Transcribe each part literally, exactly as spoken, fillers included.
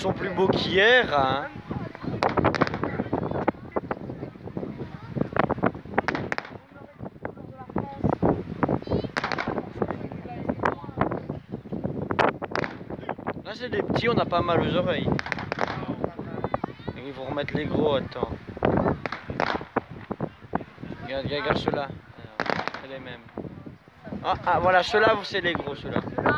sont plus beaux qu'hier, hein. Là c'est des petits, on a pas mal aux oreilles. Il faut remettre les gros, attends. Regarde, regarde ceux-là. C'est les mêmes. Ah, ah voilà, ceux-là, c'est les gros, ceux-là.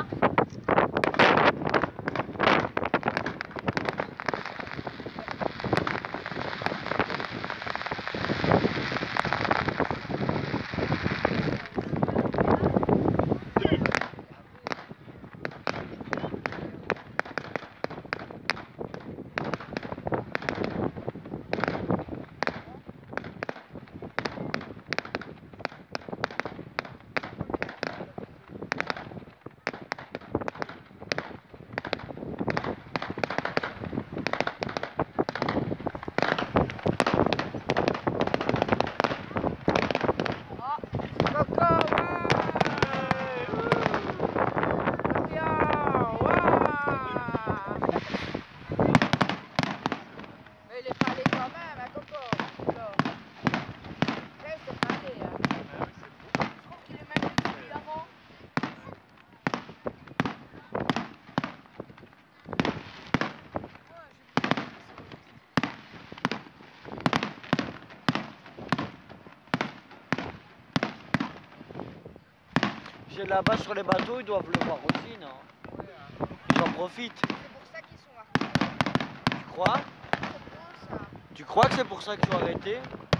J'ai là-bas sur les bateaux, ils doivent le voir aussi, non? Ils en profitent. C'est pour ça qu'ils sont arrêtés. Tu crois? C'est beau ça. Tu crois que c'est pour ça qu'ils sont arrêtés?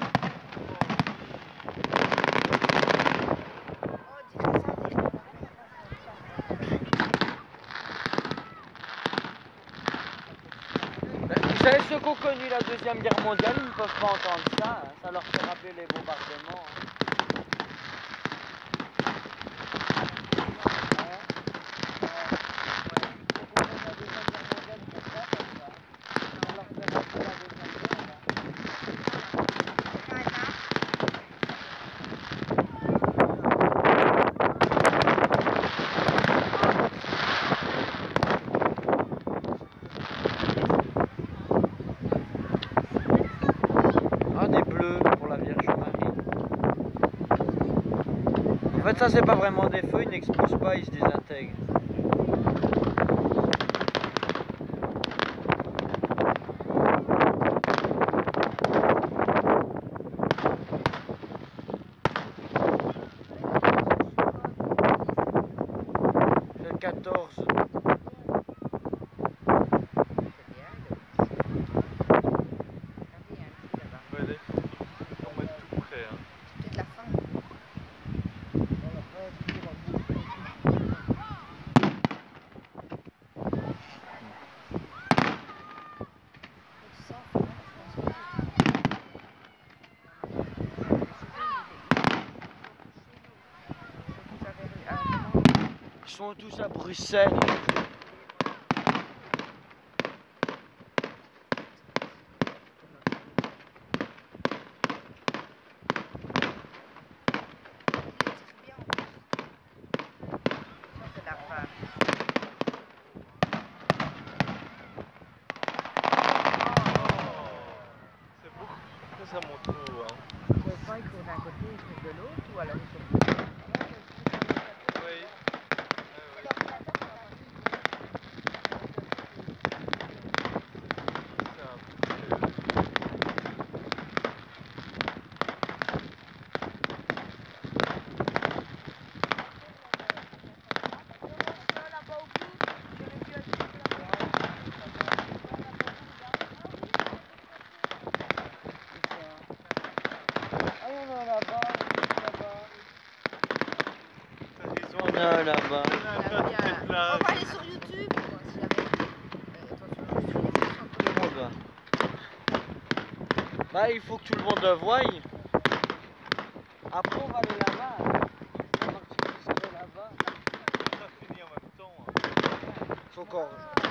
Vous savez, ceux qui ont connu la Deuxième Guerre mondiale, ils ne peuvent pas entendre ça, hein. Ça leur fait rappeler les bombardements. Hein. Ah, des bleus pour la Vierge Marie. En fait, ça, c'est pas vraiment des feux, ils n'explosent pas, ils se désintègrent. C'est le quatorze. Ils sont tous à Bruxelles. Ça monte trop, hein. Ils ne peuvent pas, il faut d'un côté, il faut de l'autre, ou alors ils sont... Oui. Là, là-bas. On va aller sur YouTube. Tout le monde va. Bah, il faut que tout le monde le voie. Après, on va aller là-bas. On va partir là-bas. Ça finit en même temps. Faut encore.